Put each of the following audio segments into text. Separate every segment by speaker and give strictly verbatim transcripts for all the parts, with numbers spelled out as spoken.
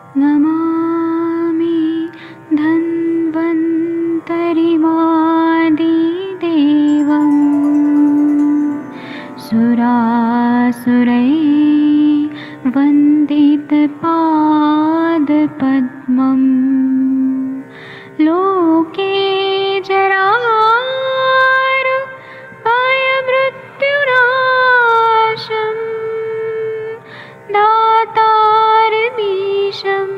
Speaker 1: नमामि धन्वन्तरिमादिदेवम् सुरासुरैर्वन्दितपादपद्मम् लोके जरामृत्युनाशम् दातारमीशम्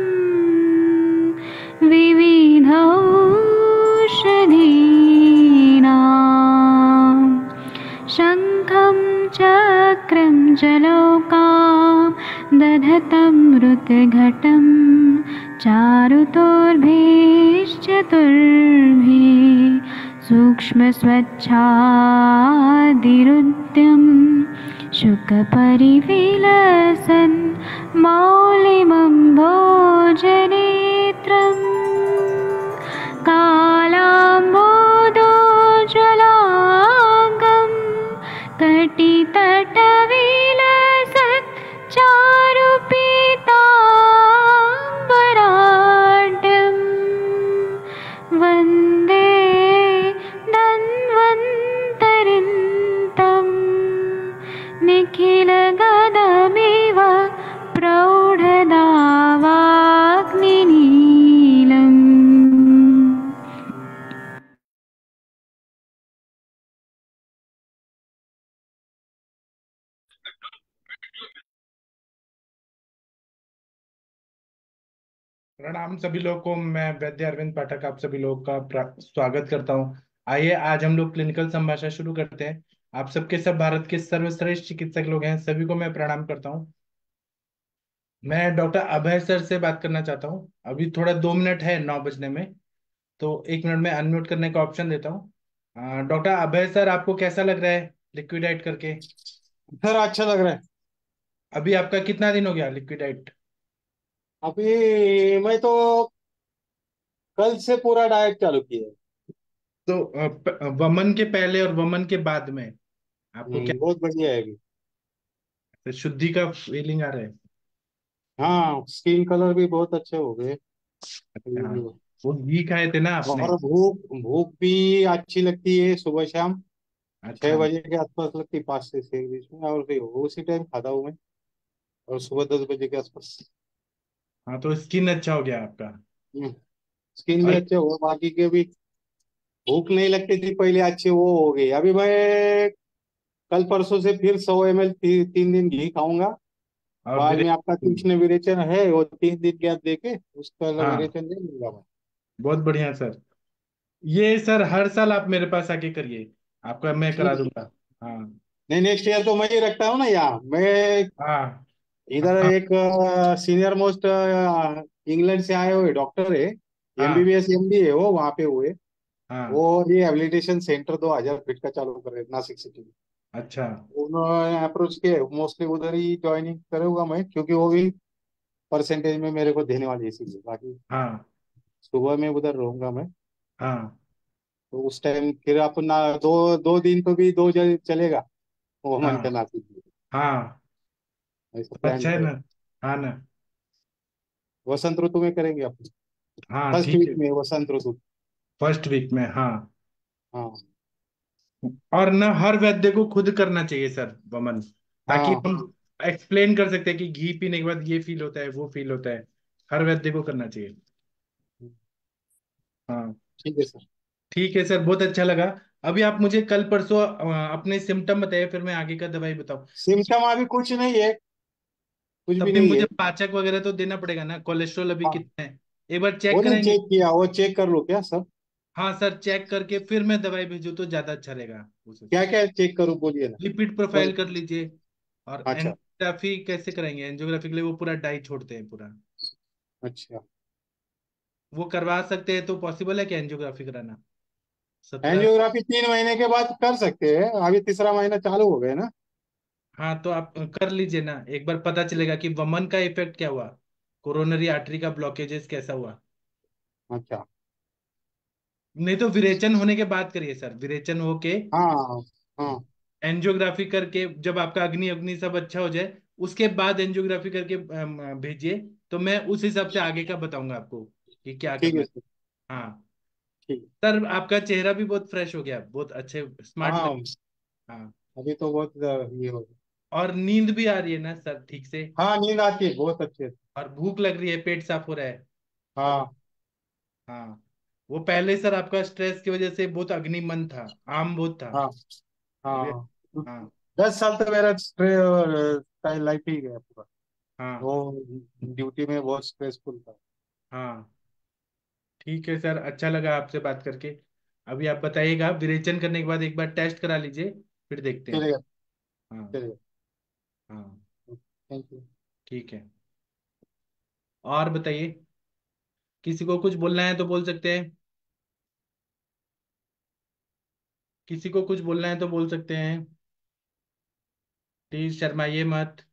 Speaker 1: विविधौषधीनां शङ्खं चक्रं जलौकां दधतं मृतघटं चारुतोर्भिश्चतुर्भिः सूक्ष्मस्वच्छादिरुद्यं शुकपरिविलसन् मौलिमम्भोजनेत्रम् कालाम्बोदोज्ज्वलाङ्गं कटितटविलसत् चारुपीताम्बराढ्यं वन्दे धन्वन्तरिन्तं निखिलगदमिव प्रौढदावाग्निनीलम्।
Speaker 2: प्रणाम सभी लोगों को। मैं वैद्य अरविंद पाठक आप सभी लोगों का प्रा- स्वागत करता हूं। आइए आज हम लोग क्लिनिकल संभाषण शुरू करते हैं। आप सबके सब भारत के सर्वश्रेष्ठ चिकित्सक लोग हैं, सभी को मैं प्रणाम करता हूं। मैं डॉक्टर अभय सर से बात करना चाहता हूं। अभी थोड़ा दो मिनट है नौ बजने में, तो एक मिनट में अनम्यूट करने का ऑप्शन देता हूँ। डॉक्टर अभय सर, आपको कैसा लग रहा है लिक्विडाइट करके?
Speaker 3: सर अच्छा लग रहा है।
Speaker 2: अभी आपका कितना दिन हो गया लिक्विडाइट?
Speaker 3: अभी मैं तो कल से पूरा डाइट चालू किया है।
Speaker 2: तो अ, प- वमन के पहले और वमन के बाद में आपको क्या
Speaker 3: हम्म, बहुत बढ़िया है अभी।
Speaker 2: शुद्धि का फीलिंग आ रहा है?
Speaker 3: हाँ, स्किन कलर भी बहुत अच्छे हो गए
Speaker 2: अच्छा,
Speaker 3: अभी।
Speaker 2: वो घी खाए थे ना आपने?
Speaker 3: और भूख भूख भी अच्छी लगती है सुबह शाम। छह
Speaker 2: अच्छा।
Speaker 3: बजे के आसपास लगती है, पाँच से छह के बीच में, और फिर उसी टाइम खाता हूँ मैं। और सुबह दस बजे के आसपास।
Speaker 2: हाँ, तो स्किन अच्छा हो गया आपका।
Speaker 3: हम्म, स्किन भी
Speaker 2: और
Speaker 3: अच्छे हो, बाकी के भी। भूख नहीं लगती थी पहले, अच्छी वो हो गई अभी। मैं कल परसों से फिर सौ एम एल ती, तीन दिन घी खाऊंगा।
Speaker 2: और
Speaker 3: बाद
Speaker 2: फिर
Speaker 3: में आपका तीक्ष्ण विरेचन है, वो तीन दिन गैप देके उसका
Speaker 2: हाँ,
Speaker 3: विरेचन दे दूंगा मैं।
Speaker 2: बहुत बढ़िया सर। ये सर हर साल आप मेरे पास आके करिए, आपका मैं करा
Speaker 3: हम्म।
Speaker 2: दूंगा। हाँ।
Speaker 3: नहीं, नेक्स्ट ईयर तो मैं ही रखता हूँ ना यहाँ मैं।
Speaker 2: हाँ।
Speaker 3: इधर
Speaker 2: हाँ।
Speaker 3: एक सीनियर मोस्ट इंग्लैंड से आए हुए डॉक्टर है।
Speaker 2: हाँ।
Speaker 3: एमबीबीएस एमडी है वो, वहाँ पे हुए।
Speaker 2: हाँ।
Speaker 3: वो ये एबिलिटेशन सेंटर दो हजार फीट का चालू कर रहे हैं नासिक सिटी में।
Speaker 2: अच्छा।
Speaker 3: उन्होंने अप्रोच किए, मोस्टली उधर ही ज्वाइनिंग करूंगा मैं, क्योंकि वो भी परसेंटेज में मेरे को देने वाली है, इसीलिए। बाकी
Speaker 2: हाँ।
Speaker 3: सुबह में उधर रहूंगा मैं।
Speaker 2: हाँ।
Speaker 3: तो उस टाइम फिर अपना दो दो दिन तो भी दो जगह चलेगा वो मन
Speaker 2: हाँ।
Speaker 3: का नासिक में।
Speaker 2: हाँ,
Speaker 3: ऐसा
Speaker 2: तो
Speaker 3: प्लान
Speaker 2: अच्छा है
Speaker 3: करें।
Speaker 2: ना। हाँ ना।
Speaker 3: वसंत ऋतु में करेंगे अपन।
Speaker 2: हाँ
Speaker 3: फर्स्ट
Speaker 2: ठीक
Speaker 3: वीक
Speaker 2: है।
Speaker 3: में वसंत ऋतु।
Speaker 2: फर्स्ट वीक में, हाँ।
Speaker 3: हाँ।
Speaker 2: और ना हर वैद्य को खुद करना चाहिए सर वमन, ताकि
Speaker 3: हाँ,
Speaker 2: हम एक्सप्लेन कर सकते हैं कि घी पीने के बाद ये फील होता है, वो फील होता है। हर वैद्य को करना चाहिए। हाँ।
Speaker 3: ठीक है सर।
Speaker 2: ठीक है सर, बहुत अच्छा लगा। अभी आप मुझे कल परसों अ, अपने सिम्टम बताइए, फिर मैं आगे का दवाई बताऊं।
Speaker 3: सिम्टम अभी कुछ नहीं है, कुछ
Speaker 2: तब
Speaker 3: भी
Speaker 2: भी
Speaker 3: नहीं
Speaker 2: मुझे
Speaker 3: है।
Speaker 2: पाचक वगैरह तो देना पड़ेगा ना, कोलेस्ट्रॉल अभी
Speaker 3: हाँ,
Speaker 2: कितना है? एक बार
Speaker 3: वो
Speaker 2: चेक
Speaker 3: नहीं
Speaker 2: करेंगे?
Speaker 3: चेक किया, वो चेक कर लो क्या सब।
Speaker 2: हाँ सर, चेक करके फिर मैं दवाई भेजूँ तो ज्यादा अच्छा रहेगा उसे।
Speaker 3: क्या क्या चेक करूँ बोलिए ना।
Speaker 2: लिपिड
Speaker 3: और
Speaker 2: प्रोफाइल कर लीजिए। और
Speaker 3: अच्छा।
Speaker 2: एंजियोग्राफी कैसे कराएंगे? एंजियोग्राफी के लिए वो पूरा डाई छोड़ते हैं पूरा।
Speaker 3: अच्छा,
Speaker 2: वो करवा सकते हैं तो पॉसिबल है क्या एंजियोग्राफी कराना? सत्रह।
Speaker 3: एंजियोग्राफी तीन महीने के बाद कर सकते हैं, अभी तीसरा महीना चालू हो गया ना।
Speaker 2: हाँ, तो आप कर लीजिए ना, एक बार पता चलेगा कि वमन का इफेक्ट क्या हुआ, कोरोनरी आर्टरी का ब्लॉकेजेस कैसा हुआ।
Speaker 3: अच्छा।
Speaker 2: नहीं तो विरेचन होने के बाद करिए सर, विरेचन होके
Speaker 3: हाँ। हाँ।
Speaker 2: एंजियोग्राफी करके जब आपका अग्नि अग्नि सब अच्छा हो जाए, उसके बाद एंजियोग्राफी करके अम, भेजिए। तो मैं उस हिसाब से आगे का बताऊंगा आपको कि क्या
Speaker 3: ठीक
Speaker 2: करना
Speaker 3: है
Speaker 2: है।
Speaker 3: सर।
Speaker 2: हाँ
Speaker 3: ठीक।
Speaker 2: सर, आपका चेहरा भी बहुत फ्रेश हो गया, बहुत अच्छे स्मार्ट लग।
Speaker 3: हाँ,
Speaker 2: हाँ,
Speaker 3: अभी तो बहुत अ, ये हो गया।
Speaker 2: और नींद भी आ रही है ना सर ठीक से?
Speaker 3: हाँ, नींद आती है बहुत अच्छे से।
Speaker 2: और भूख लग रही है, पेट साफ हो रहा है।
Speaker 3: हाँ।
Speaker 2: हाँ, वो पहले सर आपका स्ट्रेस की वजह से बहुत अग्निमन था, आम बहुत था।
Speaker 3: हाँ।
Speaker 2: अभी
Speaker 3: हाँ।
Speaker 2: हाँ।
Speaker 3: दस साल तक मेरा स्ट्रेस लाइफ ही गया पूरा।
Speaker 2: हाँ।
Speaker 3: वो ड्यूटी में बहुत स्ट्रेसफुल था।
Speaker 2: हाँ ठीक है सर, अच्छा लगा आपसे बात करके। अभी आप बताइएगा, विरेचन करने के बाद एक बार टेस्ट करा लीजिए, फिर देखते हैं।
Speaker 3: चलेगा।
Speaker 2: हाँ।
Speaker 3: चलेगा।
Speaker 2: हाँ
Speaker 3: थैंक यू।
Speaker 2: ठीक है। और बताइए, किसी को कुछ बोलना है तो बोल सकते हैं, किसी को कुछ बोलना है तो बोल सकते हैं, प्लीज शर्माइए मत।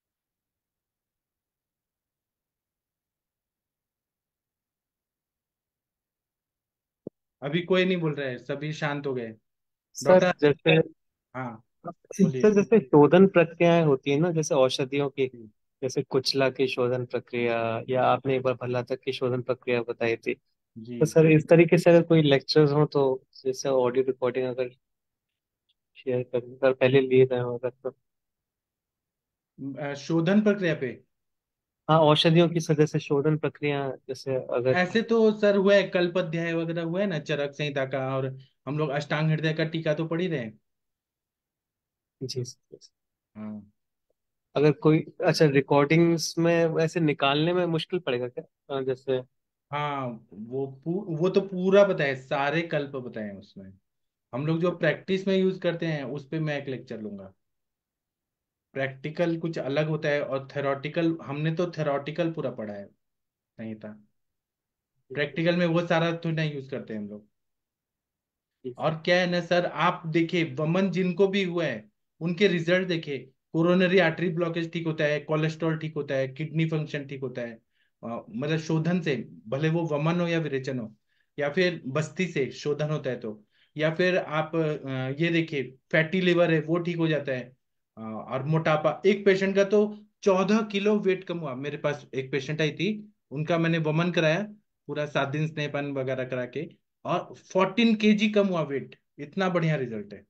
Speaker 2: अभी कोई नहीं बोल रहा है, सभी शांत हो गए।
Speaker 4: Sir
Speaker 2: doctor.
Speaker 4: जैसे
Speaker 2: हाँ बोलिए।
Speaker 4: सर जैसे शोधन प्रक्रियाएं होती है ना, जैसे औषधियों की, जैसे कुचला की शोधन प्रक्रिया, या आपने एक बार भल्लातक की शोधन प्रक्रिया बताई थी।
Speaker 2: जी।
Speaker 4: तो सर इस तरीके से अगर कोई लेक्चर्स हो तो जैसे ऑडियो रिकॉर्डिंग अगर शेयर कर, अगर पहले लिए गए हो अगर तो।
Speaker 2: अ, शोधन प्रक्रिया पे
Speaker 4: हाँ, औषधियों की सर जैसे शोधन प्रक्रिया, जैसे अगर।
Speaker 2: ऐसे तो सर हुआ है, कल्प अध्याय वगैरह हुआ है ना, चरक संहिता का, और हम लोग अष्टांग हृदय का टीका तो पढ़ ही रहे हैं।
Speaker 4: जी सर।
Speaker 2: हाँ।
Speaker 4: अगर कोई अच्छा रिकॉर्डिंग्स में वैसे निकालने में मुश्किल पड़ेगा क्या, अ, जैसे।
Speaker 2: हाँ, वो पू, वो तो पूरा बताए, सारे कल्प बताए हैं उसमें। हम लोग जो प्रैक्टिस में यूज करते हैं उस पे मैं एक लेक्चर लूंगा। प्रैक्टिकल कुछ अलग होता है, और थेरोटिकल हमने तो थेरोटिकल पूरा पढ़ा है, नहीं था। प्रैक्टिकल में वो सारा तो नहीं यूज करते हम लोग। और क्या है ना सर, आप देखिए वमन जिनको भी हुआ है, उनके रिजल्ट देखिए। कोरोनरी आर्टरी ब्लॉकेज ठीक होता है, कोलेस्ट्रॉल ठीक होता है, किडनी फंक्शन ठीक होता है। अ, मतलब शोधन से, भले वो वमन हो या विरेचन हो, या फिर बस्ती से शोधन होता है तो, या फिर आप अ, ये देखिए, फैटी लिवर है वो ठीक हो जाता है। अ, और मोटापा, एक पेशेंट का तो चौदह किलो वेट कम हुआ। मेरे पास एक पेशेंट आई थी, उनका मैंने वमन कराया, पूरा सात दिन स्नेहपान वगैरह करा के, और फोर्टीन केजी कम हुआ वेट। इतना बढ़िया रिजल्ट है।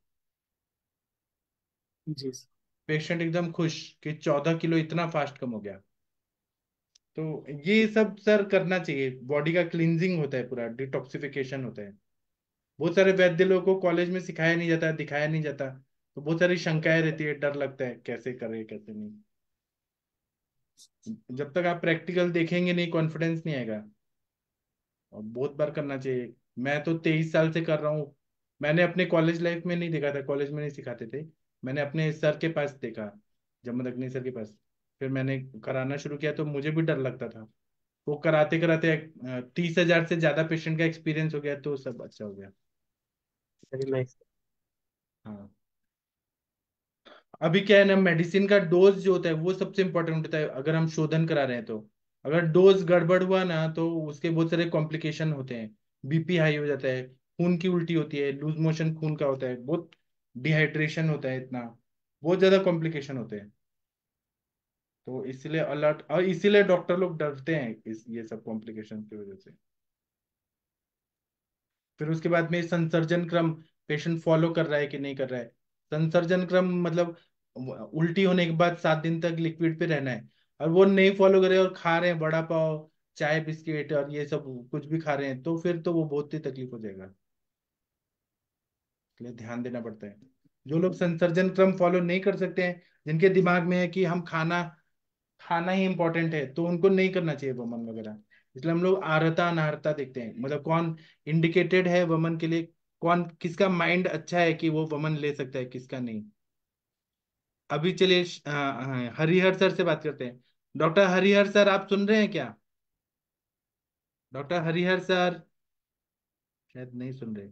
Speaker 4: जी
Speaker 2: पेशेंट एकदम खुश कि चौदह किलो इतना फास्ट कम हो गया। तो ये सब सर करना चाहिए, बॉडी का क्लींजिंग होता है, पूरा डिटॉक्सिफिकेशन होता है। बहुत सारे वैद्य लोगों को कॉलेज में सिखाया नहीं जाता, दिखाया नहीं जाता, तो बहुत सारी शंकाएं रहती है, डर लगता है कैसे करे कैसे नहीं। जब तक आप प्रैक्टिकल देखेंगे नहीं, कॉन्फिडेंस नहीं आएगा। और बहुत बार करना चाहिए। मैं तो तेईस साल से कर रहा हूँ। मैंने अपने कॉलेज लाइफ में नहीं देखा था, कॉलेज में नहीं सिखाते थे। मैंने अपने सर के पास देखा, जमदग्नि सर के पास। फिर मैंने कराना शुरू किया, तो मुझे भी डर लगता था। वो कराते कराते तीस हजार से ज्यादा पेशेंट का एक्सपीरियंस हो गया, तो सब अच्छा हो गया।
Speaker 4: Very nice.
Speaker 2: हाँ। अभी क्या है ना, मेडिसिन का डोज जो होता है वो सबसे इंपॉर्टेंट होता है, अगर हम शोधन करा रहे हैं तो। अगर डोज गड़बड़ हुआ ना, तो उसके बहुत सारे कॉम्प्लिकेशन होते हैं। बीपी हाई हो जाता है, खून की उल्टी होती है, लूज मोशन खून का होता है बहुत, डिहाइड्रेशन होता है इतना, बहुत ज्यादा कॉम्प्लिकेशन होते हैं। तो इसलिए अलर्ट, और इसीलिए डॉक्टर लोग डरते हैं इस ये सब कॉम्प्लिकेशन की वजह से। फिर उसके बाद में संसर्जन क्रम, पेशेंट फॉलो कर रहा है कि नहीं कर रहा है। संसर्जन क्रम मतलब उल्टी होने के बाद सात दिन तक लिक्विड पे रहना है, और वो नहीं फॉलो करे और खा रहे हैं वड़ा पाव, चाय बिस्किट और ये सब कुछ भी खा रहे हैं, तो फिर तो वो बहुत ही तकलीफ हो जाएगा। इसलिए ध्यान देना पड़ता है। जो लोग संसर्जन क्रम फॉलो नहीं कर सकते हैं, जिनके दिमाग में है कि हम खाना खाना ही इंपॉर्टेंट है, तो उनको नहीं करना चाहिए वमन वगैरह। इसलिए हम लोग आर्हता अनाहरता देखते हैं, मतलब कौन इंडिकेटेड है वमन के लिए, कौन किसका माइंड अच्छा है कि वो वमन ले सकता है, किसका नहीं। अभी चलिए श- अ, अ, हरिहर सर से बात करते हैं। डॉक्टर हरिहर सर, आप सुन रहे हैं क्या? डॉक्टर हरिहर सर शायद नहीं सुन रहे।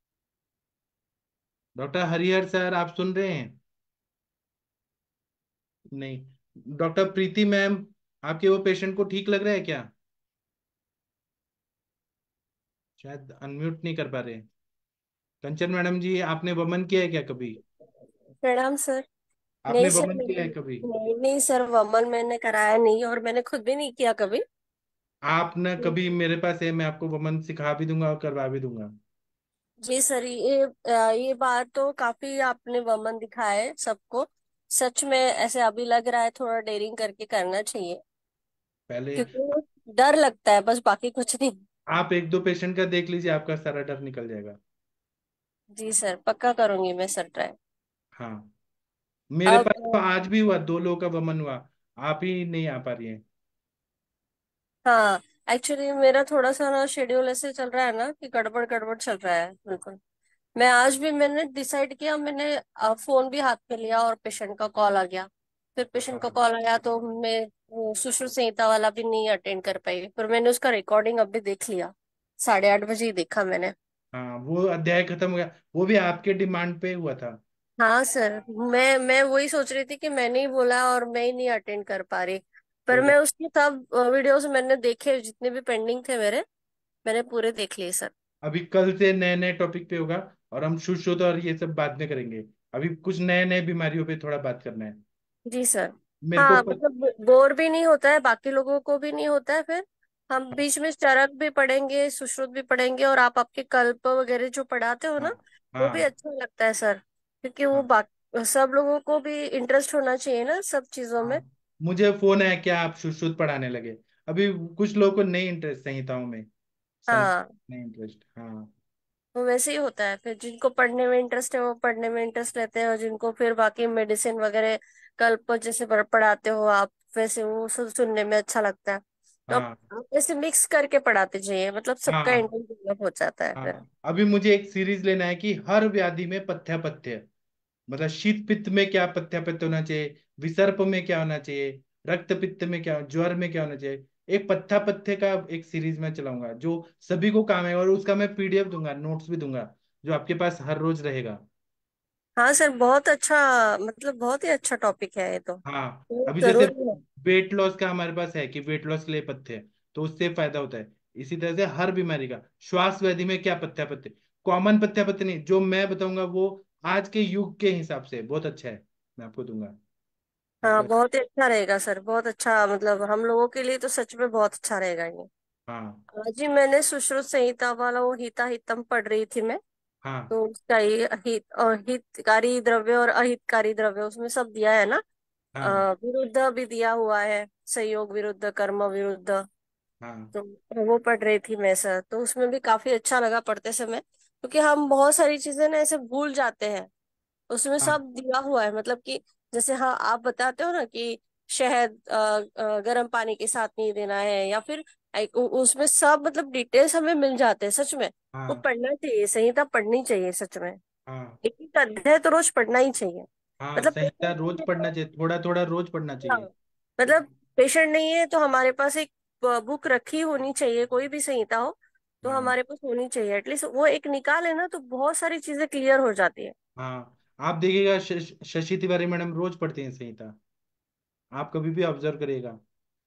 Speaker 2: डॉक्टर हरिहर सर, आप सुन रहे हैं? नहीं। डॉक्टर प्रीति मैम, आपके वो पेशेंट को ठीक लग रहा है क्या? शायद अनम्यूट नहीं कर पा रहे। कंचन मैडम जी, आपने वमन किया है क्या कभी?
Speaker 5: प्रणाम सर। नहीं
Speaker 2: आपने
Speaker 5: सर,
Speaker 2: वमन किया
Speaker 5: मैंने
Speaker 2: है कभी?
Speaker 5: नहीं नहीं सर, वमन मैंने कराया नहीं और मैंने खुद भी नहीं किया कभी।
Speaker 2: आप ना कभी मेरे पास है, मैं आपको वमन सिखा भी दूंगा और करवा भी दूंगा।
Speaker 5: जी सर, ये अ, ये बात तो काफी आपने वमन दिखाया है सबको। सच में ऐसे अभी लग रहा है थोड़ा डेयरिंग करके करना चाहिए,
Speaker 2: पहले
Speaker 5: क्योंकि वो डर लगता है बस, बाकी कुछ नहीं।
Speaker 2: आप एक दो पेशेंट का देख लीजिए, आपका सारा डर निकल जाएगा।
Speaker 5: जी सर, पक्का करूंगी मैं सर ट्राई।
Speaker 2: हाँ, मेरे
Speaker 5: अब
Speaker 2: पास तो आज भी हुआ, दो लोगों का वमन हुआ। आप ही नहीं आ पा रही हैं।
Speaker 5: हाँ, एक्चुअली मेरा थोड़ा सा ना शेड्यूल ऐसे चल रहा है ना कि गड़बड़ गड़बड़ चल रहा है बिल्कुल। मैं आज भी मैंने डिसाइड किया, मैंने अ, फोन भी हाथ में लिया और पेशेंट का कॉल आ गया। फिर पेशेंट का
Speaker 2: हाँ
Speaker 5: कॉल आया तो मैं वो सुश्रुत संहिता वाला भी नहीं अटेंड कर पाई, पर मैंने उसका रिकॉर्डिंग अभी देख लिया। साढ़े आठ बजे ही देखा मैंने।
Speaker 2: हाँ, वो अध्याय खत्म हो गया, वो भी आपके डिमांड पे हुआ था।
Speaker 5: हाँ सर, मैं मैं वही सोच रही थी कि मैंने ही बोला और मैं ही नहीं अटेंड कर पा रही। पर
Speaker 2: कोई
Speaker 5: मैं
Speaker 2: बात।
Speaker 5: उसकी तब वीडियोस मैंने देखे, जितने भी पेंडिंग थे मेरे, मैंने पूरे देख लिए सर।
Speaker 2: अभी कल से नए नए टॉपिक पे होगा, और हम शुद्ध और ये सब बाद में करेंगे। अभी कुछ नए नए बीमारियों पे थोड़ा बात करना है
Speaker 5: जी सर।
Speaker 2: मेरे को
Speaker 5: हाँ,
Speaker 2: प...
Speaker 5: मतलब बोर भी नहीं होता है, बाकी लोगों को भी नहीं होता है फिर। हम बीच में चरक भी पढ़ेंगे, सुश्रुत भी पढ़ेंगे, और आप आपके कल्प वगैरह जो पढ़ाते हो
Speaker 2: हाँ
Speaker 5: ना, वो भी
Speaker 2: हाँ
Speaker 5: अच्छा लगता है सर। क्योंकि वो
Speaker 2: हाँ
Speaker 5: बाकी सब लोगों को भी इंटरेस्ट होना चाहिए ना सब चीजों में।
Speaker 2: हाँ, मुझे फोन है क्या आप शुद्ध शुद्ध पढ़ाने लगे। अभी कुछ लोगों को नहीं इंटरेस्ट संहिताओं में, संहिता
Speaker 5: हाँ,
Speaker 2: नहीं इंटरेस्ट। हाँ
Speaker 5: वो वैसे ही होता है, फिर जिनको पढ़ने में इंटरेस्ट है वो पढ़ने में इंटरेस्ट लेते हैं, और जिनको फिर बाकी मेडिसिन वगैरह कल्प जैसे पढ़- पढ़ाते हो आप, वैसे वो सब सुनने में अच्छा लगता है। तो अब
Speaker 2: हाँ
Speaker 5: आप ऐसे मिक्स करके पढ़ाते जाइए, मतलब सबका
Speaker 2: हाँ
Speaker 5: इंटरेस्ट डेवलप हो जाता है फिर।
Speaker 2: हाँ, अभी मुझे एक सीरीज लेना है कि हर व्याधि में पथ्य पथ्य, मतलब शीत पित्त में क्या पथ्य पथ्य होना चाहिए, विसर्प में क्या होना चाहिए, रक्त पित्त में क्या, ज्वर में क्या होना चाहिए। एक पथ्य पथ्य का एक सीरीज में चलाऊंगा जो सभी को काम है, और उसका मैं पीडीएफ दूंगा, नोट्स भी दूंगा, जो आपके पास हर रोज रहेगा।
Speaker 5: हाँ सर, बहुत अच्छा, मतलब बहुत ही अच्छा टॉपिक है ये तो।
Speaker 2: हाँ,
Speaker 5: तो
Speaker 2: अभी जैसे
Speaker 5: जरूरी है।
Speaker 2: वेट लॉस का हमारे पास है कि वेट लॉस के लिए पथ्य है, तो उससे फायदा होता है। इसी तरह से हर बीमारी का, श्वास व्याधि में क्या पथ्य पथ्य, कॉमन पथ्य पथ्य नहीं, जो मैं बताऊंगा वो आज के युग के हिसाब से बहुत अच्छा है, मैं आपको दूंगा।
Speaker 5: हाँ,
Speaker 2: आपका।
Speaker 5: बहुत ही अच्छा रहेगा सर, बहुत अच्छा, मतलब हम लोगों के लिए तो सच में बहुत अच्छा रहेगा ये।
Speaker 2: हाँ
Speaker 5: आज ही मैंने सुश्रुत संहिता वाला वो हिता हितम पढ़ रही थी मैं।
Speaker 2: हाँ
Speaker 5: तो उसका ये हित और हितकारी द्रव्य और अहितकारी द्रव्य उसमें सब दिया है ना। अ,
Speaker 2: हाँ
Speaker 5: विरुद्ध भी दिया हुआ है, संयोग विरुद्ध, कर्म विरुद्ध।
Speaker 2: हाँ
Speaker 5: तो वो पढ़ रही थी मैं सर, तो उसमें भी काफी अच्छा लगा पढ़ते समय, क्योंकि हम बहुत सारी चीजें ना ऐसे भूल जाते हैं। उसमें
Speaker 2: हाँ
Speaker 5: सब दिया हुआ है, मतलब कि जैसे हाँ आप बताते हो ना कि शहद अ, अ, गर्म पानी के साथ नहीं देना है, या फिर एक उ- उसमें सब मतलब डिटेल्स हमें मिल जाते हैं सच में। वो
Speaker 2: हाँ
Speaker 5: पढ़ना चाहिए, संहिता पढ़नी चाहिए सच में।
Speaker 2: हाँ
Speaker 5: एक एक अध्याय तो रोज पढ़ना ही चाहिए।
Speaker 2: हाँ,
Speaker 5: मतलब
Speaker 2: संहिता
Speaker 5: पेशेंट
Speaker 2: रोज
Speaker 5: नहीं है
Speaker 2: पढ़ना
Speaker 5: तो,
Speaker 2: चाहिए, थोड़ा थोड़ा रोज पढ़ना
Speaker 5: हाँ,
Speaker 2: चाहिए।
Speaker 5: मतलब पेशेंट नहीं है तो हमारे पास एक बुक रखी होनी चाहिए, कोई भी संहिता हो तो
Speaker 2: हाँ
Speaker 5: हमारे पास होनी चाहिए, एटलीस्ट वो एक निकाले ना तो बहुत सारी चीजें क्लियर हो जाती है।
Speaker 2: हाँ, आप देखिएगा शश- शशि तिवारी मैडम रोज पढ़ती हैं संहिता, आप कभी भी ऑब्जर्व करिएगा,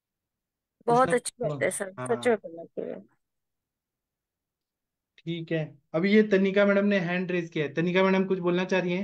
Speaker 2: कुछ ना
Speaker 5: बहुत अच्छी
Speaker 2: कुछ तो।
Speaker 5: बात है सर, सच में
Speaker 2: हाँ
Speaker 5: करना चाहिए।
Speaker 2: ठीक है। अभी ये तनिका मैडम ने हैंड रेज किया है, तनिका मैडम कुछ बोलना चाह रही हैं?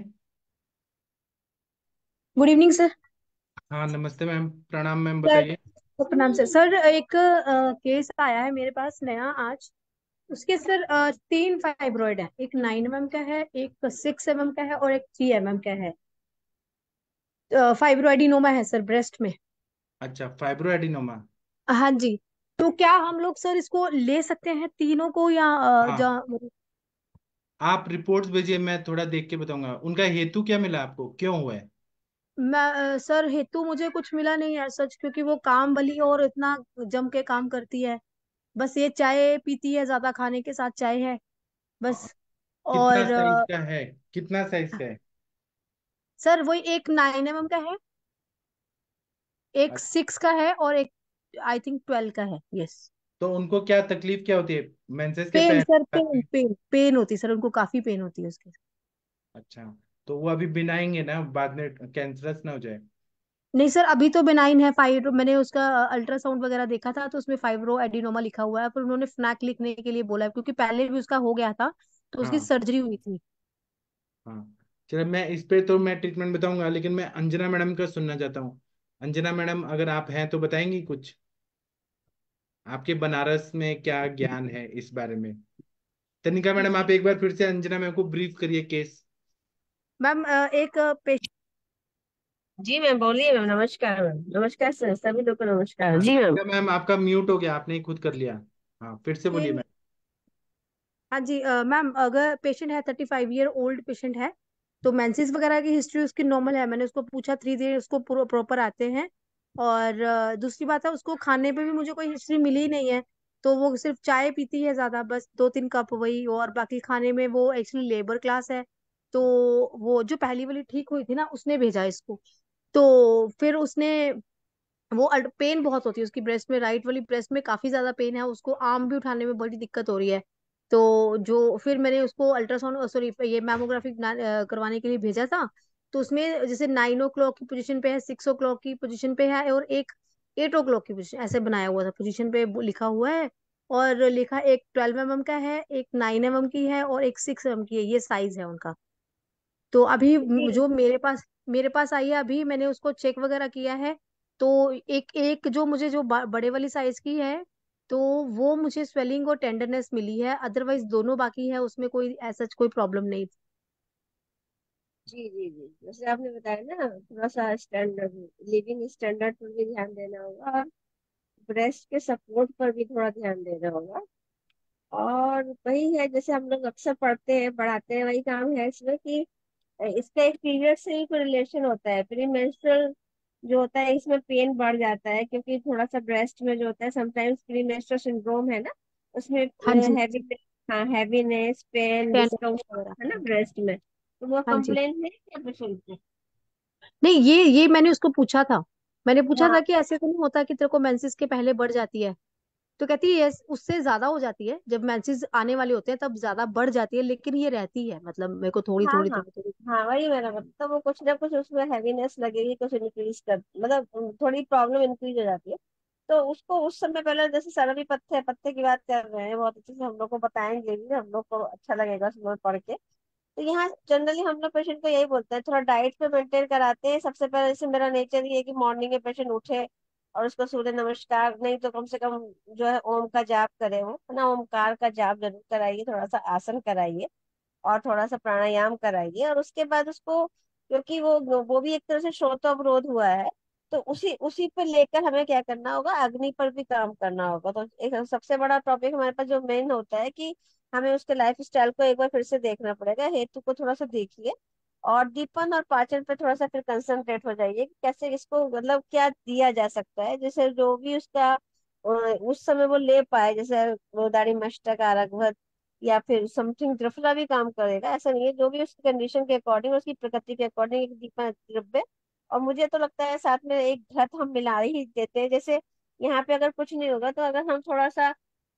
Speaker 6: Good evening sir.
Speaker 2: हाँ नमस्ते मैम, प्रणाम मैम,
Speaker 6: सर,
Speaker 2: बताइए।
Speaker 6: प्रणाम सर। सर एक केस आया है मेरे पास नया आज। उसके सर अ, तीन फाइब्रॉइड है, एक नाइन एम एम का है, एक सिक्स एम एम का है और एक थ्री एम एम का है। फाइब्रॉइडिनोमा है सर ब्रेस्ट में।
Speaker 2: अच्छा, फाइब्रो एडिनोमा।
Speaker 6: हाँ जी। तो क्या हम लोग सर इसको ले सकते हैं तीनों को, या अ,
Speaker 2: हाँ,
Speaker 6: जा,
Speaker 2: आप रिपोर्ट्स भेजिए, मैं थोड़ा देख के बताऊंगा उनका हेतु क्या मिला आपको, क्यों हुआ है।
Speaker 6: मैं अ, सर हेतु मुझे कुछ मिला नहीं है सच, क्योंकि वो काम वाली और इतना जम के काम करती है। बस ये चाय पीती है, ज्यादा खाने के साथ चाय है बस।
Speaker 2: कितना
Speaker 6: और
Speaker 2: साइज
Speaker 6: अ,
Speaker 2: का है, कितना साइज का है?
Speaker 6: सर वही एक नाइन एम एम का है, एक
Speaker 2: अच्छा,
Speaker 6: सिक्स का है और एक आई थिंक ट्वेल्व का है। यस।
Speaker 2: तो उनको क्या तकलीफ क्या होती है, मेंसेस के
Speaker 6: पेन सर, पेन
Speaker 2: पहले?
Speaker 6: पेन पेन होती है सर, उनको काफी पेन होती है उसके।
Speaker 2: अच्छा, तो वो अभी बिनाएंगे ना, बाद में कैंसरस ना हो जाए।
Speaker 6: नहीं सर, अभी तो बेनाइन है। फाइब्रो, मैंने उसका अल्ट्रासाउंड वगैरह देखा था तो उसमें फाइब्रो एडिनोमा लिखा हुआ है, पर उन्होंने फ्नैक लिखने के लिए बोला है, क्योंकि पहले भी उसका हो गया था तो उसकी
Speaker 2: हाँ
Speaker 6: सर्जरी हुई थी।
Speaker 2: हाँ, चलो, मैं इस पे तो मैं ट्रीटमेंट बताऊंगा, लेकिन मैं अंजना मैडम का सुनना चाहता हूँ। अंजना मैडम अगर आप हैं तो बताएंगी कुछ, आपके बनारस में क्या ज्ञान है इस बारे में। तनिका मैडम, आप एक बार फिर से अंजना मैम को ब्रीफ करिए केस।
Speaker 6: मैम अ, एक पेशेंट।
Speaker 5: जी मैम, बोलिए मैम। नमस्कार मैम। नमस्कार सर, सभी लोग को नमस्कार।
Speaker 2: हाँ,
Speaker 5: जी मैम।
Speaker 2: तनिका मैम आपका म्यूट हो गया, आपने ही खुद कर लिया। हाँ, फिर से बोलिए मैम।
Speaker 6: हाँ जी अ, मैम, अगर पेशेंट है thirty five year old patient है, तो मेंसेस वगैरह की हिस्ट्री उसकी नॉर्मल है। मैंने उसको पूछा, थ्री डे उसको प्रॉपर आते हैं। और अ, दूसरी बात है, उसको खाने पे भी मुझे कोई हिस्ट्री मिली ही नहीं है। तो वो सिर्फ चाय पीती है ज्यादा, बस दो तीन कप वही, और बाकी खाने में वो एक्चुअली लेबर क्लास है। तो वो जो पहली वाली ठीक हुई थी ना, उसने भेजा इसको। तो फिर उसने, वो पेन बहुत होती है उसकी ब्रेस्ट में, राइट वाली ब्रेस्ट में काफी ज्यादा पेन है उसको, आर्म भी उठाने में बड़ी दिक्कत हो रही है। तो जो फिर मैंने उसको अल्ट्रासाउंड, सॉरी, ये मैमोग्राफी करवाने के लिए भेजा था। तो उसमें जैसे नाइन ओ क्लॉक की पोजीशन पे है, सिक्स ओ क्लॉक की पोजीशन पे है, और एक एट ओ क्लॉक की पोजीशन, ऐसे बनाया हुआ था पोजीशन पे, वो लिखा हुआ है। और लिखा एक ट्वेल्व एम एम का है, एक नाइन एम एम की है, और एक सिक्स एम एम की है, ये साइज है उनका। तो अभी म-
Speaker 5: जी
Speaker 6: जो मेरे पास मेरे पास आई है, अभी मैंने उसको चेक वगैरह किया है। तो एक एक जो मुझे जो ब- बड़े वाली साइज की है, तो वो मुझे स्वेलिंग और टेंडरनेस मिली है, अदरवाइज दोनों बाकी है, उसमें कोई ऐसा कोई प्रॉब्लम नहीं थी।
Speaker 5: जी जी जी, जैसे आपने बताया ना, थोड़ा सा स्टैंडर्ड, लिविंग स्टैंडर्ड पर भी ध्यान देना होगा, और ब्रेस्ट के सपोर्ट पर भी थोड़ा ध्यान देना होगा। और वही है, जैसे हम लोग अक्सर पढ़ते हैं पढ़ाते हैं, वही काम है इसमें कि इसका एक पीरियड से ही कोई रिलेशन होता है। प्री मेंस्ट्रुअल जो होता है, इसमें पेन बढ़ जाता है, क्योंकि थोड़ा सा ब्रेस्ट में जो होता है, समटाइम्स प्री मेंस्ट्रुअल सिंड्रोम है ना, उसमें
Speaker 6: हाँ जी।
Speaker 5: हैवी, हाँ, हैवीनेस, पेन,
Speaker 6: टेन
Speaker 5: डिस्कम्फर्ट
Speaker 6: वगैरह,
Speaker 5: है ना
Speaker 6: हाँ।
Speaker 5: ब्रेस्ट में। तो वो
Speaker 6: हाँ जी।
Speaker 5: कंप्लेन है क्या पेशेंट को?
Speaker 6: नहीं, ये ये मैंने उसको पूछा था। मैंने पूछा था
Speaker 5: हाँ
Speaker 6: कि ऐसे तो नहीं होता कि तेरे को मेंसेस के पहले बढ़ जाती है? तो कहती है yes, उससे ज्यादा हो जाती है, जब मेंसेस आने वाले होते हैं तब ज्यादा बढ़ जाती है, लेकिन ये रहती है, मतलब मेरे को थोड़ी
Speaker 5: हाँ
Speaker 6: थोड़ी
Speaker 5: हाँ
Speaker 6: थोड़ी थोड़ी।
Speaker 5: हाँ, वही मैंने बताया, तो वो कुछ ना कुछ उसमें हैवीनेस लगेगी, कुछ इंक्रीज कर, मतलब थोड़ी प्रॉब्लम इंक्रीज हो जाती है। तो उसको उस समय पहले, जैसे सरवी पत्ते पत्ते की बात कर रहे हैं, बहुत अच्छे से हम लोग को बताएंगे भी, हम लोग को अच्छा लगेगा सुबह पढ़ के। तो यहाँ जनरली हम लोग पेशेंट को यही बोलते हैं, थोड़ा डाइट पे मेंटेन कराते हैं सबसे पहले। जैसे मेरा नेचर ये है कि मॉर्निंग में पेशेंट उठे और उसको सूर्य नमस्कार नहीं तो कम से कम जो है ओम का जाप करे, वो है ना, ओमकार का जाप जरूर कराइए, थोड़ा सा आसन कराइए, और थोड़ा सा प्राणायाम कराइए। और उसके बाद उसको, क्योंकि वो वो भी एक तरह से श्रोत अवरोध हुआ है, तो उसी उसी पर लेकर हमें क्या करना होगा, अग्नि पर भी काम करना होगा। तो एक सबसे बड़ा टॉपिक हमारे पास जो मेन होता है कि हमें उसके लाइफ स्टाइल को एक बार फिर से देखना पड़ेगा, हेतु को थोड़ा सा देखिए, और दीपन और पाचन पे थोड़ा सा फिर कंसंट्रेट हो जाइए कि कैसे इसको, मतलब क्या दिया जा सकता है, जैसे जो भी उसका अ, उस समय वो ले पाए, जैसे वो दाढ़ी मस्तक आरघवत, या फिर समथिंग त्रिफला भी काम करेगा, ऐसा नहीं है, जो भी उसकी कंडीशन के अकॉर्डिंग, उसकी प्रकृति के अकॉर्डिंग एक दीपक द्रव्य। और मुझे तो लगता है साथ में एक घृत हम मिला ही देते हैं। जैसे यहाँ पे अगर कुछ नहीं होगा, तो अगर हम थोड़ा सा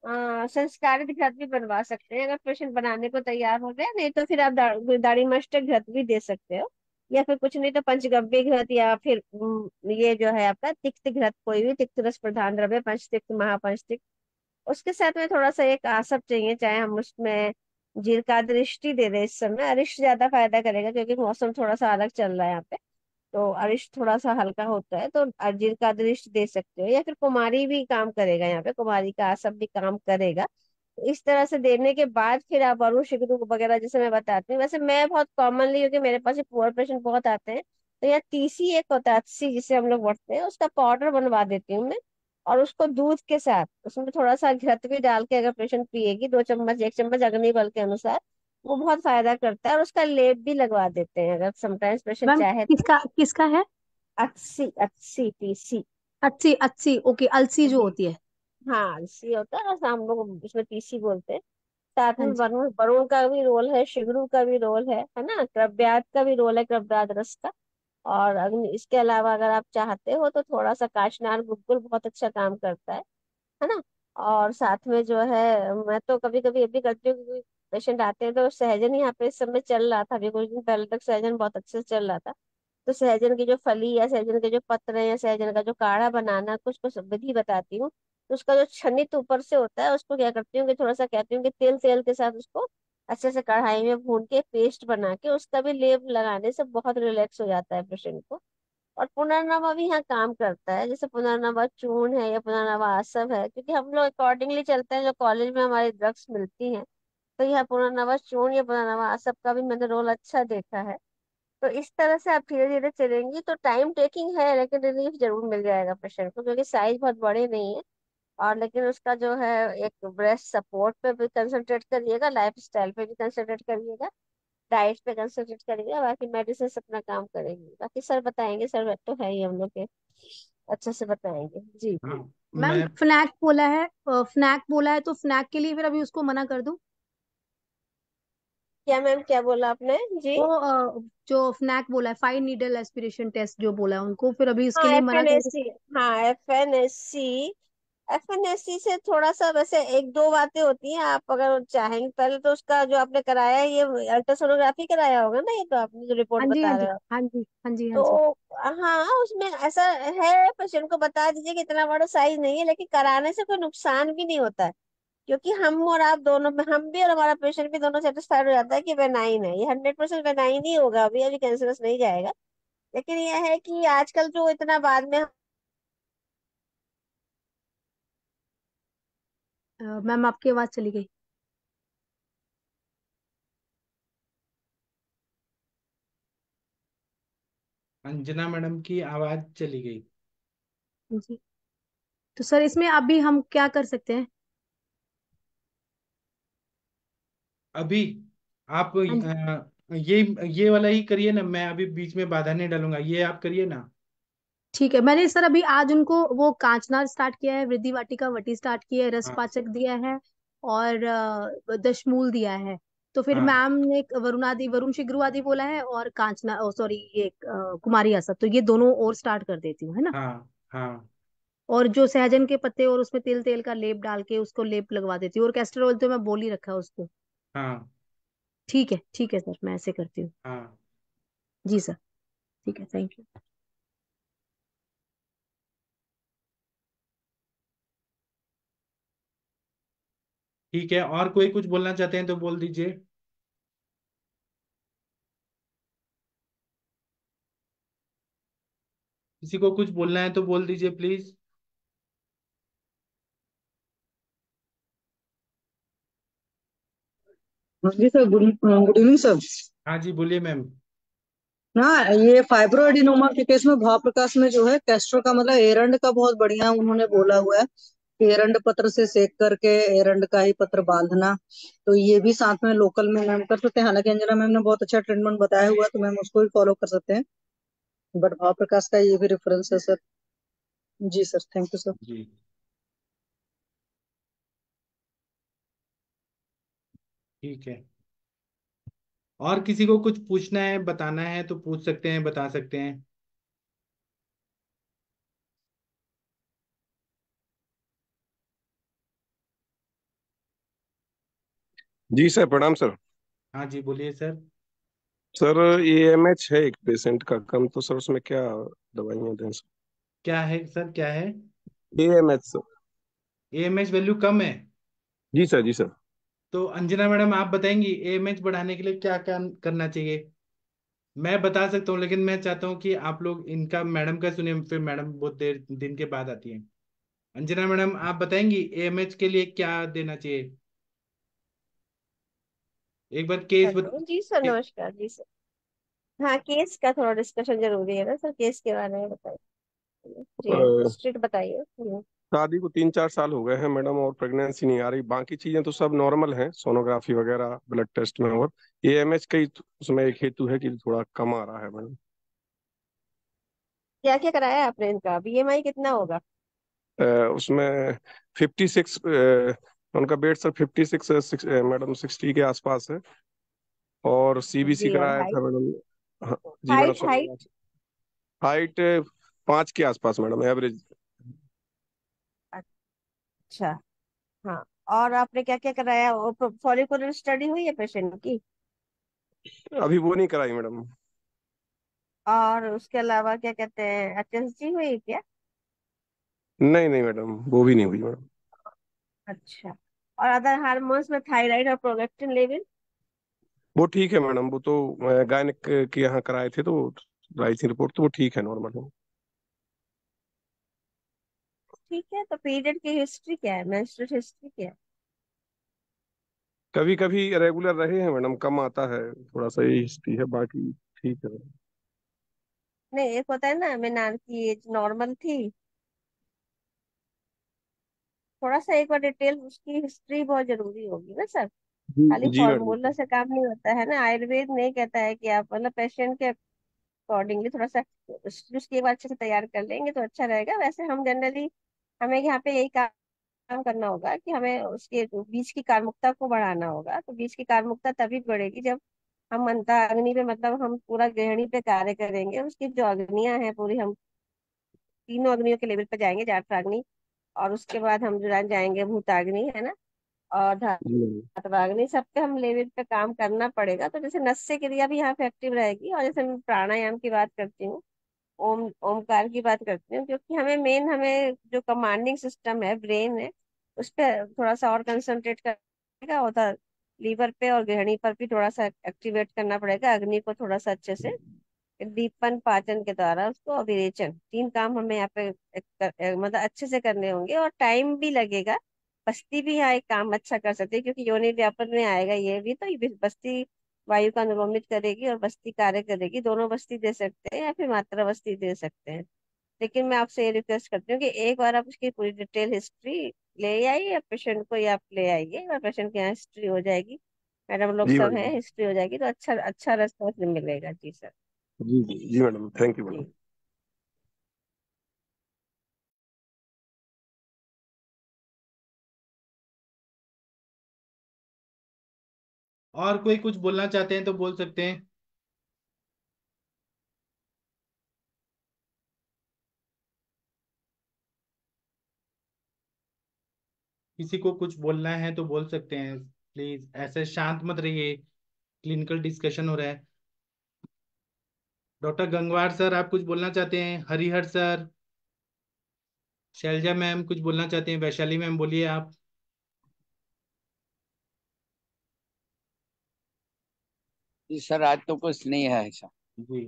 Speaker 5: अ, संस्कारित घृत भी बनवा सकते हैं, अगर पेशेंट बनाने को तैयार हो जाए, नहीं तो फिर आप दा, दाढ़ी मस्टक घृत भी दे सकते हो, या फिर कुछ नहीं तो पंचगव्य घृत, या फिर अम, ये जो है आपका तिक्त घृत, कोई भी तिक्त रस प्रधान द्रव्य, पंचतिक्त, महापंचतिक्त। उसके साथ में थोड़ा सा एक आसप चाहिए, चाहे हम उसमें जीर का दृष्टि दे दें। इस समय अरिष्ट ज्यादा फायदा करेगा, क्योंकि मौसम थोड़ा सा अलग चल रहा है यहाँ पे, तो अरिष्ट थोड़ा सा हल्का होता है, तो अर्जिल का दृष्ट दे सकते हो, या फिर कुमारी भी काम करेगा, यहाँ पे कुमारी का आसप भी काम करेगा। तो इस तरह से देने के बाद फिर आप अरु शिगरू वगैरह जैसे मैं बताती हूँ। वैसे मैं बहुत कॉमनली, क्योंकि मेरे पास पुअर पेशेंट बहुत आते हैं, तो यहाँ तीसी एक होता है, अस्सी जिसे हम लोग बढ़ते हैं, उसका पाउडर बनवा देती हूँ मैं। और उसको दूध के साथ उसमें थोड़ा सा घृत भी डाल के अगर पेशेंट पिएगी, दो चम्मच एक चम्मच अग्नि बल के अनुसार, वो बहुत फायदा करता है। और उसका लेप भी लगवा देते हैं अगर समटाइम्स पेशेंट
Speaker 6: मैम,
Speaker 5: चाहे तो।
Speaker 6: किसका किसका है?
Speaker 5: अस्सी अस्सी पीसी।
Speaker 6: अच्छी अच्छी, ओके, अलसी जो
Speaker 5: जी,
Speaker 6: होती है।
Speaker 5: हाँ अस्सी होता है, और हम लोग उसमें तीसी बोलते हैं। साथ
Speaker 6: हाँ
Speaker 5: में
Speaker 6: जी।
Speaker 5: वरुण वरुण का भी रोल है, शिगरू का भी रोल है है ना, क्रव्यात का भी रोल है, क्रव्यात रस का। और अग्नि, इसके अलावा अगर आप चाहते हो तो थोड़ा सा काशनार गुग्गुल बहुत अच्छा काम करता है है ना। और साथ में जो है, मैं तो कभी कभी ये भी करती हूँ, क्योंकि पेशेंट आते हैं तो सहजन यहाँ पे इस समय चल रहा था, अभी कुछ दिन पहले तक सहजन बहुत अच्छे से चल रहा था। तो सहजन की जो फली या सहजन के जो पत्र हैं, या सहजन का जो काढ़ा बनाना, कुछ कुछ विधि बताती हूँ। तो उसका जो छनित ऊपर से होता है, उसको क्या करती हूँ कि थोड़ा सा कहती हूँ कि तेल तेल के साथ उसको
Speaker 7: अच्छे से कढ़ाई में भून के पेस्ट बना के उसका भी लेप लगाने से बहुत रिलैक्स हो जाता है पेशेंट को। और पुनर्नवा भी यहाँ काम करता है, जैसे पुनर्नवा चूर्ण है या पुनर्नवा आसव है, क्योंकि हम लोग अकॉर्डिंगली चलते हैं जो कॉलेज में हमारी ड्रग्स मिलती हैं। तो यहाँ पुनर्नवा चूर्ण या पुनर्नवा आसव का भी मैंने रोल अच्छा देखा है। तो इस तरह से आप धीरे धीरे चलेंगी तो टाइम टेकिंग है, लेकिन रिलीफ जरूर मिल जाएगा पेशेंट को, क्योंकि साइज बहुत बड़े नहीं है। और लेकिन उसका जो है एक ब्रेस्ट सपोर्ट पे भी कंसंट्रेट करिएगा, लाइफ स्टाइल पे भी कंसंट्रेट करिएगा, डाइट पे कंसंट्रेट करिएगा, बाकी मेडिसिन अपना काम करेंगे, बाकी सर बताएंगे, सर तो है ही हम लोग के, अच्छे से बताएंगे जी।
Speaker 2: हाँ
Speaker 6: मैम
Speaker 2: मैं
Speaker 6: फ्नैक बोला है, फ्नैक बोला है तो फ्नैक के लिए फिर अभी उसको मना कर दूं?
Speaker 7: क्या मैम, क्या बोला आपने जी?
Speaker 6: वो अ, जो फ्नैक बोला है, फाइव नीडल एस्पिरेशन टेस्ट जो बोला है उनको, फिर अभी इसके
Speaker 7: हाँ
Speaker 6: लिए
Speaker 7: एफ
Speaker 6: मना
Speaker 7: एन
Speaker 6: कर
Speaker 7: एस
Speaker 6: दूं?
Speaker 7: सी हाँ F N S C F N S C से थोड़ा सा वैसे एक दो बातें होती हैं, आप अगर चाहेंगे पहले तो उसका जो आपने कराया है, ये अल्ट्रासोनोग्राफी कराया होगा ना, ये तो आपने जो रिपोर्ट
Speaker 6: हाँ जी, हाँ
Speaker 7: बता
Speaker 6: जी,
Speaker 7: रहे हो।
Speaker 6: हाँ जी, हाँ जी, हाँ जी।
Speaker 7: तो हाँ उसमें ऐसा है, पेशेंट को बता दीजिए कि इतना बड़ा साइज नहीं है, लेकिन कराने से कोई नुकसान भी नहीं होता है, क्योंकि हम और आप दोनों में, हम भी और हमारा पेशेंट भी दोनों सेटिस्फाइड हो जाता है कि बेनाइन है, ये हंड्रेड परसेंट बेनाइन ही होगा, अभी अभी कैंसरस नहीं जाएगा। लेकिन यह है कि आजकल जो इतना बाद में।
Speaker 6: अ, मैम आपकी आवाज चली गई।
Speaker 2: अंजना मैडम की आवाज चली गई।
Speaker 6: जी, तो सर इसमें अभी हम क्या कर सकते हैं?
Speaker 2: अभी आप
Speaker 6: हाँ जी,
Speaker 2: अ, ये ये वाला ही करिए ना, मैं अभी बीच में बाधा नहीं डालूंगा, ये आप करिए ना।
Speaker 6: ठीक है। मैंने सर अभी आज उनको वो कांचना स्टार्ट किया है, वृद्धि वाटिका वटी स्टार्ट किया है, रस
Speaker 2: हाँ
Speaker 6: पाचक दिया है, और अ, दशमूल दिया है। तो फिर
Speaker 2: हाँ
Speaker 6: मैम ने एक वरुणादि, वरुण शिग्रु आदि बोला है, और कांचना, ओ सॉरी, ये अ, कुमारी आसत, तो ये दोनों और स्टार्ट कर देती हूँ, है ना?
Speaker 2: हाँ हाँ
Speaker 6: और जो सहजन के पत्ते और उसमें तिल तेल का लेप डाल के उसको लेप लगवा देती हूँ, और कैस्टर ऑयल तो मैं बोल ही रखा है उसको।
Speaker 2: हाँ
Speaker 6: ठीक है, ठीक है सर, मैं ऐसे करती हूँ।
Speaker 2: हाँ।
Speaker 6: जी सर, ठीक है, थैंक यू।
Speaker 2: ठीक है, और कोई कुछ बोलना चाहते हैं तो बोल दीजिए। किसी को कुछ बोलना है तो बोल दीजिए प्लीज।
Speaker 8: हाँ जी sir, good good evening sir.
Speaker 2: हाँ जी बोलिए मैम।
Speaker 8: ना, ये फाइब्रोएडिनोमा के केस में भाव प्रकाश में जो है कैस्ट्रो का मतलब एरंड का बहुत बढ़िया उन्होंने बोला हुआ है कि एरंड पत्र से सेक करके एरंड का ही पत्र बांधना, तो ये भी साथ में लोकल में मैम कर सकते हैं। हालांकि अंजना मैम ने बहुत अच्छा ट्रीटमेंट बताया हुआ है तो मैम उसको भी फॉलो कर सकते हैं, बट भाव प्रकाश का ये भी रेफरेंस है सर। जी सर, थैंक यू सर।
Speaker 2: जी ठीक है। और किसी को कुछ पूछना है बताना है तो पूछ सकते हैं, बता सकते हैं।
Speaker 9: जी सर, प्रणाम सर।
Speaker 2: हाँ जी बोलिए sir.
Speaker 9: Sir A M H है एक पेशेंट का कम, तो सर उसमें क्या दवाइयाँ दें सर?
Speaker 2: क्या है सर, क्या है?
Speaker 9: A M H sir.
Speaker 2: A M H value कम है?
Speaker 9: जी सर, जी सर।
Speaker 2: तो अंजना मैडम आप बताएंगी ए एम एच बढ़ाने के लिए क्या क्या करना चाहिए? मैं बता सकता हूँ, लेकिन मैं चाहता हूँ कि आप लोग इनका, मैडम का सुनिए, फिर मैडम बहुत देर दिन के बाद आती हैं। अंजना मैडम आप बताएंगी ए एम एच के लिए क्या देना चाहिए? एक बार केस
Speaker 7: हेलो जी सर,
Speaker 2: बता।
Speaker 7: नमस्कार जी सर। हाँ केस का थोड़ा डिस्कशन जरूरी है ना सर, केस के बारे में बताइए जी,
Speaker 9: अ,
Speaker 7: स्ट्रिक्ट बताइए। हम्म।
Speaker 9: शादी को तीन चार साल हो गए हैं मैडम, और प्रेगनेंसी नहीं आ रही, बाकी चीजें तो सब नॉर्मल हैं, सोनोग्राफी वगैरह ब्लड टेस्ट में, और ए एम एच का ही उसमें एक हेतु है कि थोड़ा कम आ रहा है मैडम।
Speaker 7: क्या क्या कराया है आपने इनका, बी एम आई कितना होगा?
Speaker 9: अ, उसमें फिफ्टी सिक्स, उनका weight sir fifty six madam, sixty के आसपास है, और सी बी सी
Speaker 7: जी, और
Speaker 9: कराया था
Speaker 7: हाइट?
Speaker 9: मैडम। हाँ, जी madam,
Speaker 7: height height?
Speaker 9: Sonography. Height पाँच के आसपास मैडम, एवरेज।
Speaker 7: अच्छा। हाँ, और आपने क्या क्या कराया, फॉलिकुलर स्टडी हुई है पेशेंट की?
Speaker 9: अभी वो नहीं कराई मैडम।
Speaker 7: और उसके अलावा क्या कहते हैं, एच एस जी हुई है क्या?
Speaker 9: नहीं नहीं मैडम, वो भी नहीं हुई मैडम।
Speaker 7: अच्छा। और अदर हार्मोन्स में थायराइड और प्रोलेक्टिन लेवल?
Speaker 9: वो ठीक है मैडम, वो तो गायनिक के यहाँ कराए थे तो आई थी रिपोर्ट, तो वो ठीक है, नॉर्मल है।
Speaker 7: ठीक है, तो पीरियड की हिस्ट्री क्या है, मेंस्ट्रुअल हिस्ट्री क्या है?
Speaker 9: कभी कभी रेगुलर रहे हैं मैडम, कम आता है, थोड़ा सा ये हिस्ट्री है, बाकी ठीक है।
Speaker 7: नहीं, एक होता है ना मीनार की एज नॉर्मल थी, थोड़ा सा एक बार डिटेल उसकी हिस्ट्री बहुत जरूरी होगी ना सर।
Speaker 9: जी
Speaker 7: खाली
Speaker 9: जी मैडम।
Speaker 7: फॉर्मूला से काम नहीं होता है ना, आयुर्वेद नहीं कहता है कि आप मतलब पेशेंट के अकॉर्डिंगली थोड़ा सा उस- उसकी एक बार अच्छे से तैयार कर लेंगे तो अच्छा रहेगा। वैसे हम जनरली हमें यहाँ पे यही काम करना होगा कि हमें उसके बीज की कार्मुकता को बढ़ाना होगा। तो बीज की कार्मुकता तभी बढ़ेगी जब हम मंत्र अग्नि पे, मतलब हम पूरा गृहिणी पे कार्य करेंगे। उसकी जो अग्नियां हैं पूरी, हम तीनों अग्नियों के लेवल पे जाएंगे, जाठराग्नि, और उसके बाद हम जो जाएंगे भूताग्नि, है ना, और
Speaker 9: जी मैडम।
Speaker 7: धातवाग्नि, सब पे हम लेवल पे काम करना पड़ेगा। तो जैसे नस्य क्रिया भी यहाँ पे एक्टिव रहेगी, और जैसे मैं प्राणायाम की बात करती हूँ, ओम ओमकार की बात करती हूँ, क्योंकि हमें मेन, हमें जो कमांडिंग सिस्टम है, ब्रेन है, उस पर थोड़ा सा और कंसंट्रेट करना होता, लीवर पे और गृहिणी पर भी थोड़ा सा एक्टिवेट करना पड़ेगा, अग्नि को थोड़ा सा अच्छे से दीपन पाचन के द्वारा उसको, और विरेचन, तीन काम हमें यहाँ पे एक, कर, एक, मतलब अच्छे से करने होंगे, और टाइम भी लगेगा। बस्ती भी यहाँ एक काम अच्छा कर सकती है, क्योंकि योनि व्यापन में आएगा ये भी, तो ये भी बस्ती वायु का अनुलोमित करेगी और बस्ती कार्य करेगी। दोनों बस्ती दे सकते हैं या फिर मात्रा बस्ती दे सकते हैं। लेकिन मैं आपसे ये रिक्वेस्ट करती हूँ कि एक बार आप उसकी पूरी डिटेल हिस्ट्री ले आइए, या पेशेंट को या आप ले आइए, और पेशेंट की यहाँ हिस्ट्री हो जाएगी, मैडम लोग
Speaker 9: जी
Speaker 7: सब
Speaker 9: मैडम।
Speaker 7: हैं, हिस्ट्री हो जाएगी तो अच्छा अच्छा रिस्पॉन्स मिलेगा। जी सर।
Speaker 9: जी जी जी मैडम, थैंक यू मैडम।
Speaker 7: जी।
Speaker 2: और कोई कुछ बोलना चाहते हैं तो बोल सकते हैं। किसी को कुछ बोलना है तो बोल सकते हैं, प्लीज ऐसे शांत मत रहिए, क्लिनिकल डिस्कशन हो रहा है। डॉक्टर गंगवार सर, आप कुछ बोलना चाहते हैं? हरिहर सर, शैलजा मैम कुछ बोलना चाहते हैं? वैशाली मैम बोलिए आप।
Speaker 10: जी सर, आज तो कुछ नहीं है ऐसा।
Speaker 2: जी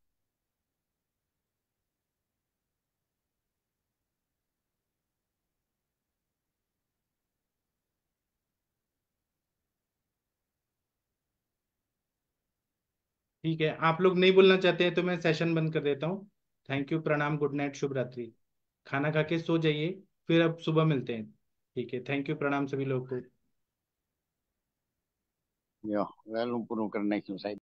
Speaker 2: ठीक है, आप लोग नहीं बोलना चाहते हैं तो मैं सेशन बंद कर देता हूँ। थैंक यू, प्रणाम, गुड नाइट, शुभ रात्रि। खाना खा के सो जाइए, फिर अब सुबह मिलते हैं। ठीक है, थैंक यू, प्रणाम सभी लोगों को।
Speaker 10: यो वेल, पूर्ण करने की